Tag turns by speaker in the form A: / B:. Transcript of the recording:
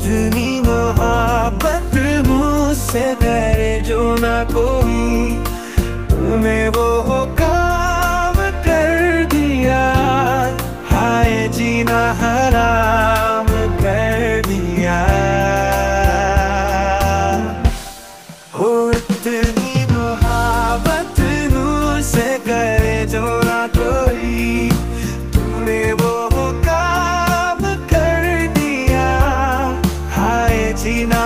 A: इतनी मोहब्बत मुझसे करे जो ना कोई, तूने वो काम कर दिया, हाय जीना हराम कर दिया। हो इतनी मोहब्बत मुझसे करे जो ना कोई, तूने वो काम कर दिया, हाय जीना